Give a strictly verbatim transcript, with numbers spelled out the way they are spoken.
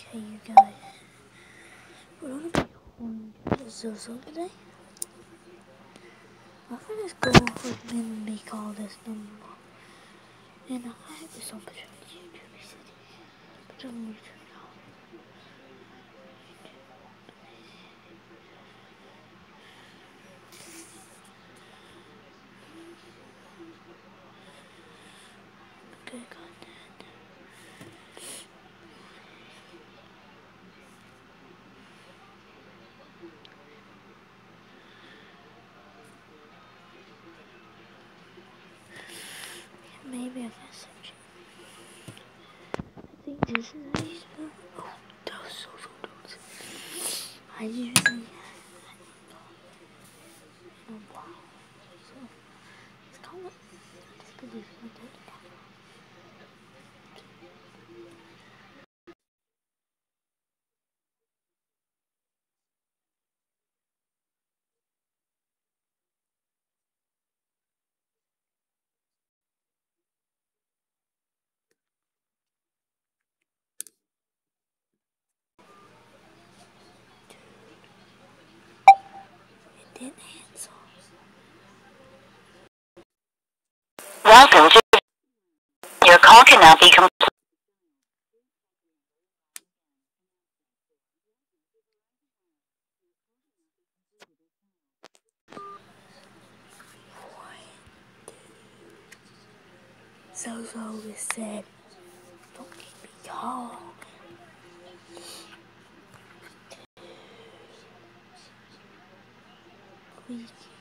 Hey you guys, we're gonna be playing Zozo today. My friend is going with me and make all this number. And I have this opportunity to be sitting. But I'm going to turn it off. Good content. Maybe I can search it. I think this is how you spell. Oh, those social notes. I usually oh wow. So it's kind of disbelief in that. It didn't answer. Welcome to your call cannot be completed. Zozo said, don't keep me calm. Please.